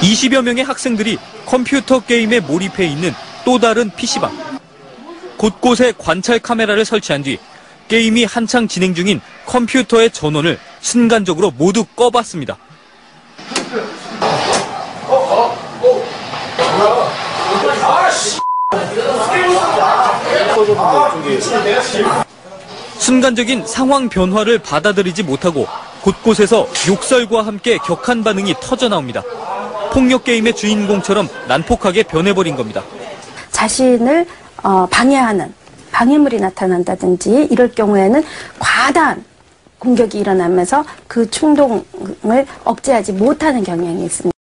20여 명의 학생들이 컴퓨터 게임에 몰입해 있는 또 다른 PC방. 곳곳에 관찰 카메라를 설치한 뒤 게임이 한창 진행 중인 컴퓨터의 전원을 순간적으로 모두 꺼봤습니다. 순간적인 상황 변화를 받아들이지 못하고 곳곳에서 욕설과 함께 격한 반응이 터져나옵니다. 폭력 게임의 주인공처럼 난폭하게 변해버린 겁니다. 자신을 방해하는 방해물이 나타난다든지 이럴 경우에는 과다한 공격이 일어나면서 그 충동을 억제하지 못하는 경향이 있습니다.